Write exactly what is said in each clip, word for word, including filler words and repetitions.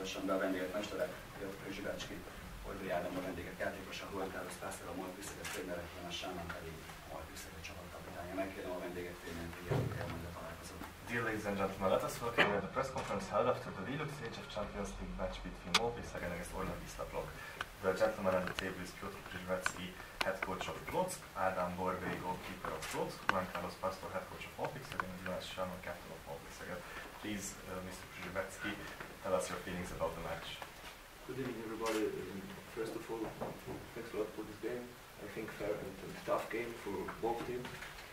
mutassam be a vendéget, mesterek, Piotr Zsibácski, Oldai Ádám a vendégek játékosa, Juan Carlos Pásztor, a Molnár Sziget trénere, János Sándor pedig a Molnár Sziget csapatkapitánya. Megkérem a vendégek tényleg, hogy elmondja a találkozót. Dear ladies and gentlemen, let us welcome you at the press conference held after the Deluxe Age of Champions League match between Molnár Sziget against Orla Wisła. The gentleman at the table is Piotr Zsibácski, head coach of Płock, Ádám Borbély, goalkeeper of Płock, Juan Carlos Pásztor, head coach of Molnár Sziget, and János Sándor, captain of Molnár Sziget. Please, uh, Mister Zsibácski, tell us your feelings about the match. Good evening, everybody. First of all, thanks a lot for this game. I think fair and, and tough game for both teams.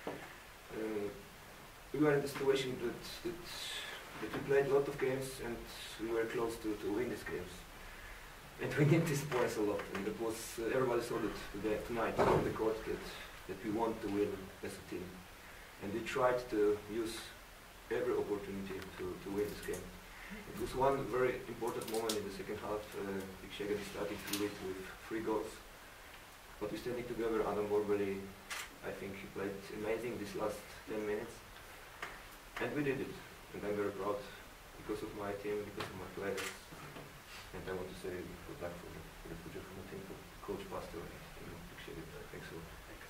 Uh, we were in the situation that, that that we played a lot of games and we were close to, to win these games. And we need these points a lot. And it was uh, everybody saw that today, tonight on the court that that we want to win as a team. And we tried to use every opportunity to, to win this game. It was one very important moment in the second half. Uh, Big Szeged started to lead with three goals. But we standing together, Ádám Borbély, I think he played amazing these last ten minutes. And we did it. And I'm very proud because of my team, because of my players. And I want to say good luck for the, for the future for the team, for Coach Pásztor and Big Szeged. Thanks a lot.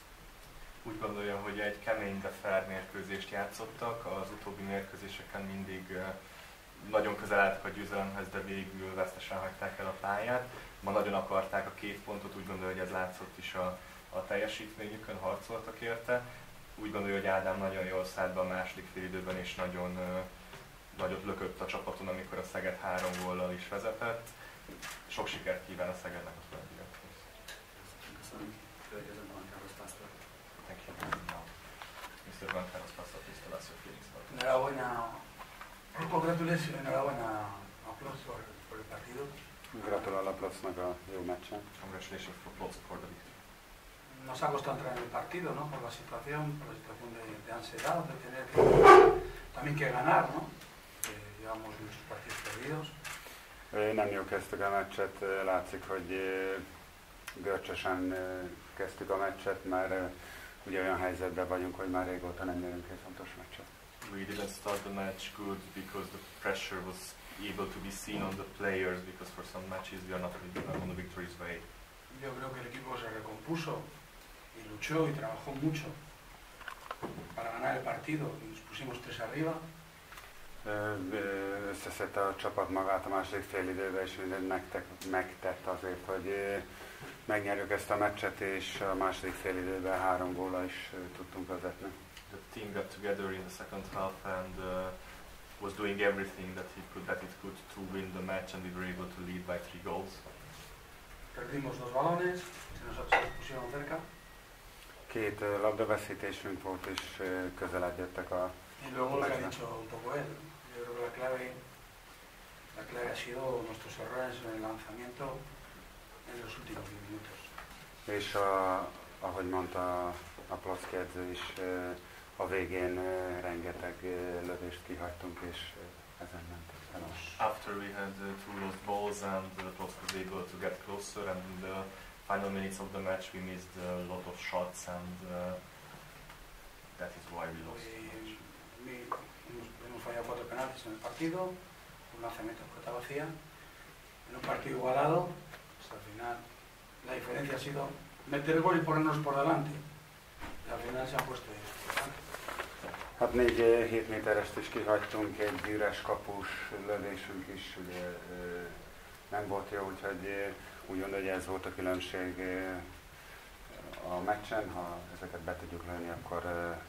Úgy gondolja, hogy egy kemény, de fair mérkőzést játszottak. Az utóbbi mérkőzéseken mindig uh, nagyon közel álltak a győzelemhez, de végül vesztesen hagyták el a pályát. Ma nagyon akarták a két pontot, úgy gondolja, hogy ez látszott is a, a teljesítményükön, harcoltak érte. Úgy gondolja, hogy Ádám nagyon jól szállt be a második félidőben, és nagyon uh, nagyot lökött a csapaton, amikor a Szeged három góllal is vezetett. Sok sikert kíván a Szegednek a továbbiakhoz. Köszönöm. Következően Juan Carlos Pásztor. Thank you. mister Juan Carlos Pásztor, please tell us your feelings about it. Enhorabuena, congratulations, enhorabuena a Płock por, por el partido. Gratulál a Płocknak a jó meccsen. Congratulations for Płock for the victory. Nos ha costado entrar en el partido, ¿no? Por la situación, por la situación de, de ansiedad, de tener que, también que ganar, ¿no? Que llevamos muchos partidos perdidos. Nem jól kezdtük a meccset, látszik, hogy görcsösen kezdtük a meccset, mert ugye olyan helyzetben vagyunk, hogy már régóta nem nyerünk egy fontos meccset. We didn't start the match good because the pressure was able to be seen on the players, because for some matches we are not on the victory's way. Yo creo que el equipo se recompuso y luchó y trabajó mucho para ganar el partido. Nos pusimos tres arriba. Összeszedte a csapat magát a második fél időben, és mindent megtett, megtett azért, hogy megnyerjük ezt a meccset, és a második fél időben három góllal is tudtunk vezetni. The team got together in the second half and uh, was doing everything that it could that it could to win the match, and we were able to lead by three goals. Perdimos dos balones, se nos, se nos pusieron cerca. Két labdaveszítésünk volt, és közelebb jöttek a Y luego lo que ha dicho un poco él. Yo creo que la clave, la clave ha sido nuestros errores en el lanzamiento en los últimos diez minutos. És a, ahogy mondta a Płock edző is, a végén rengeteg lövést kihagytunk, és ezen mentünk el. After we had uh, two lost balls and the uh, Płock was able to get closer, and in the final minutes of the match we missed a lot of shots, and uh, that is why we lost. Hemos fallado cuatro penaltis en el partido, un lanzamiento en pelota vacía, en un partido igualado, hasta el final la diferencia ha sido meter gol y ponernos por delante, y al final se ha puesto ahí. Hát négy hét méterest is kihagytunk, egy üres kapus lövésünk is ugye, nem volt jó, úgyhogy úgy gondolom, hogy ez volt a különbség a meccsen. Ha ezeket be tudjuk lőni, akkor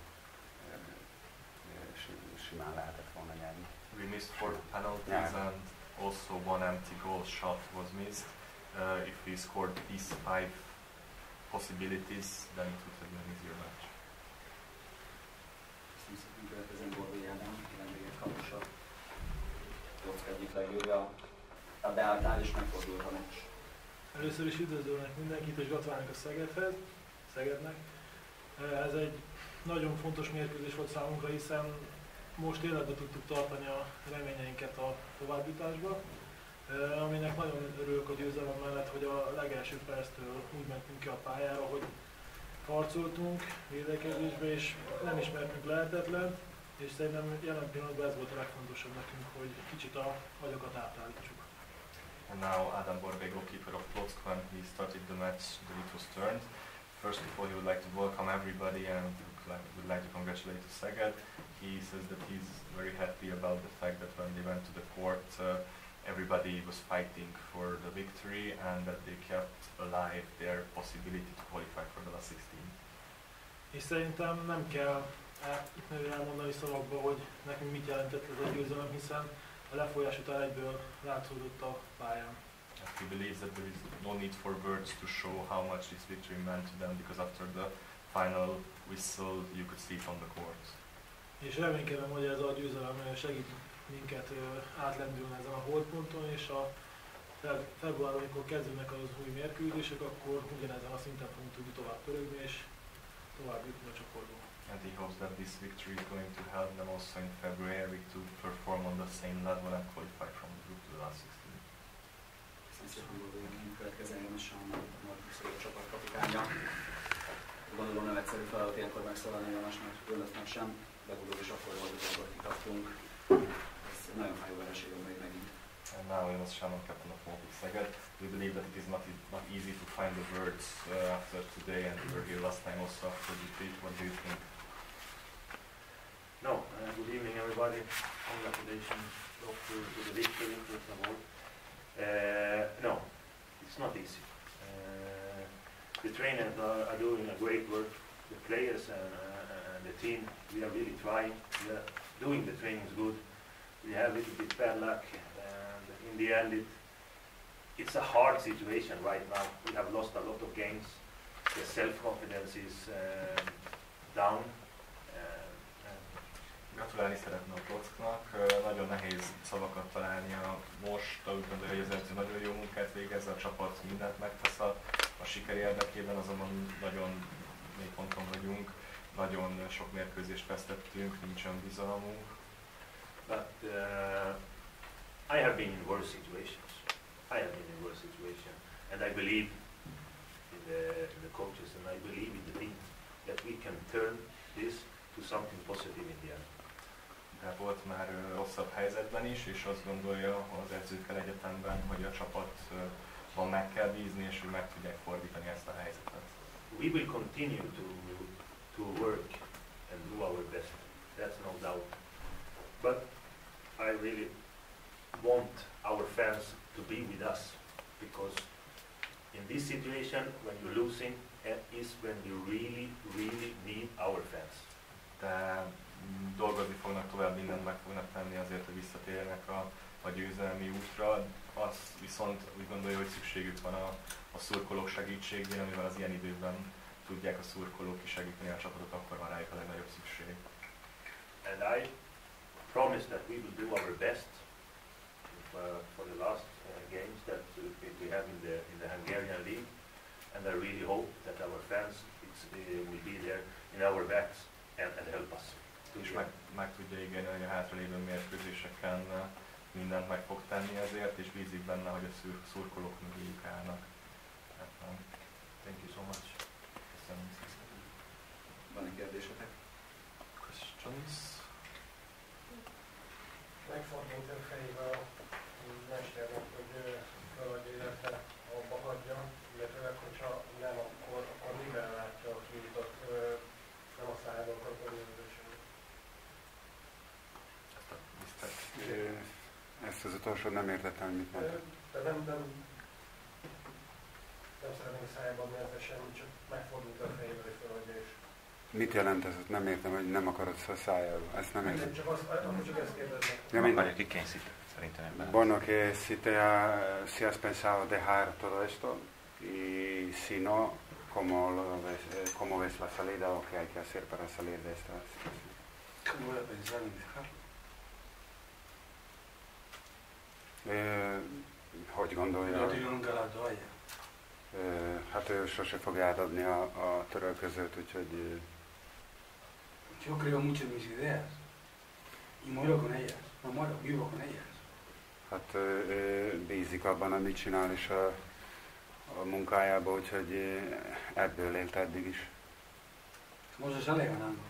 simán lehetett volna nyerni. We missed four penalties yeah. and also one empty goal shot was missed. Uh, if we scored these five possibilities, then it would have been an easier match. Köszönöm szépen, következően Borbély Ádám, vendégek kapusa. Płock egyik legjobbja. A beálltál is megfordult a meccs. Először is üdvözölnek mindenkit, és gratulálnak a Szegedhez, Szegednek. Ez egy nagyon fontos mérkőzés volt számunkra, hiszen most életbe tudtuk tartani a reményeinket a továbbjutásba, aminek nagyon örülök a győzelem mellett, hogy a legelső perctől úgy mentünk ki a pályára, hogy harcoltunk védekezésbe, és nem ismertünk lehetetlen, és szerintem jelen pillanatban ez volt a legfontosabb nekünk, hogy kicsit a agyakat átállítsuk. And now Adam Borbé, goalkeeper of Plock, when he started the match, the it was turned. First of all, he would like to welcome everybody and would like, would like to congratulate Szeged. He says that he's very happy about the fact that when they went to the court, uh, everybody was fighting for the victory and that they kept alive their possibility to qualify for the last sixteen. És szerintem nem kell elmondani szavakba, hogy nekünk mit jelentett ez a győzelem, hiszen a lefolyás után egyből látszódott a pályán. He believes that there is no need for words to show how much this victory meant to them, because after the final whistle you could see it on the court. És reménykedem, hogy ez a győzelem segít minket átlendülni ezen a holdponton, és a februárban, amikor kezdődnek az új mérkőzések, akkor ugyanezen a szinten fogunk tudni tovább pörögni, és tovább jutni a csoportba. And he hopes that this victory is going to help them also in February to perform on the same level and qualify from the group to the last sixteen. Köszönöm szépen, Borbé, következő Jánosan a Markus a csapatkapitánya. Gondolom nem egyszerű feladat ilyenkor megszólalni Jánosnak, Önöknek sem, legutóbb is akkor volt, hogy dolgot kikaptunk. Ez egy nagyon fájó vereség, még megint. And now János Sándor, captain of Markus Szeged. We believe that it is not, not easy to find the words uh, after today, and we were here last time also after the defeat. What do you think? No, uh, good evening everybody. Congratulations to, to the victory, first of all. Uh, no, it's not easy. Uh, the trainers are, are doing a great work. The players and, uh, and the team, we are really trying. We are doing the trainings good. We have a little bit bad luck, and in the end it, it's a hard situation right now. We have lost a lot of games. The self-confidence is uh, down. Gratulálni szeretne a Plocknak. Nagyon nehéz szavakat találnia most, úgy gondolja, hogy az edző nagyon jó munkát végez, a csapat mindent megtesz a, a siker érdekében, azonban nagyon mély ponton vagyunk, nagyon sok mérkőzést vesztettünk, nincs olyan bizalmunk. But uh, I have been in worse situations. I have been in worse situations, and I believe in the, in the coaches, and I believe in the team that we can turn this to something positive in the end. De volt már rosszabb helyzetben is, és azt gondolja az edzőkkel egyetemben, hogy a csapatban meg kell bízni, és hogy meg tudják fordítani ezt a helyzetet. We will continue to, to work and do our best, that's no doubt. But I really want our fans to be with us, because in this situation, when you're losing, is when you really, really need our fans. De dolgozni fognak tovább, mindent meg fognak tenni azért, hogy visszatérjenek a, a győzelmi útra. Az viszont úgy gondolja, hogy szükségük van a, a szurkolók segítségére, amivel az ilyen időben tudják a szurkolók is segíteni a csapatot, akkor van rájuk a legnagyobb szükség. And I promise that we will do our best uh, for the last uh, games that uh, we have in the in the Hungarian league, and I really hope that our fans it's, uh, will be there in our backs and, and help us. És meg, meg tudja ígérni, hogy a hátralévő mérkőzéseken mindent meg fog tenni ezért, és bízik benne, hogy a szur, szurkolók mögéjük állnak. Thank you so much. Köszönöm. Van egy kérdésetek? Questions? Megfordult a fejével a mesternek, hogy feladja, illetve abba hagyja, illetve hogyha nem, akkor, akkor mivel látja a kiutat, nem a szállal kapni közösen. Ezt az utolsó nem értettem, mit mondtad. De nem, nem, nem szeretnék szájába adni ezzel semmit, csak megfordult a fejével, hogy feladja is. Mit jelent ez? Nem értem, hogy nem akarod a szájába. Ezt nem értem. Csak azt, akkor csak ezt kérdeznek. Ja, Nem akarja kikényszíteni, szerintem ebben. Bueno, que si, te ha, si has pensado dejar todo esto y si no, ¿cómo, lo ves, eh, ¿cómo ves la salida o qué hay que hacer para salir de esta situación? ¿Cómo voy a pensar en dejarlo? Eh, hogy gondolja? No tiro nunca la toalla. Eh, hát ő sose fogja átadni a, a törölközőt, úgyhogy... Eh, Yo creo mucho en mis ideas y muero con ellas. No muero, vivo con ellas. hát ő bízik abban, amit csinál, és a, a munkájába, úgyhogy ebből élt eddig is. ¿Cómo se sale ganando?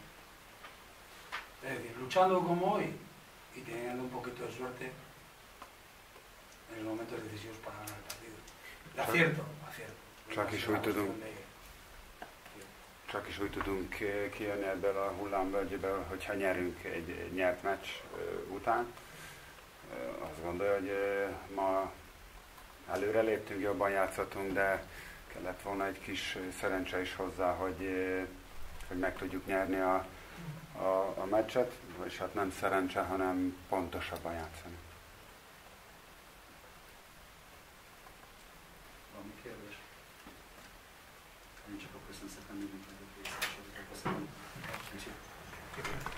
Es decir, luchando como hoy y teniendo un poquito de suerte, en los momentos decisivos para ganar el partido. De acierto, acierto. Csak is úgy tudunk, csak is úgy tudunk kijönni ebből a hullámvölgyéből, hogyha nyerünk egy nyert meccs után. Azt gondolja, hogy ma előre léptünk, jobban játszottunk, de kellett volna egy kis szerencse is hozzá, hogy, hogy meg tudjuk nyerni a, a, a meccset, és hát nem szerencse, hanem pontosabban játszani. Valami kérdés? Én csak akkor köszönöm szépen mindenkinek, hogy részt vettetek. Köszönöm.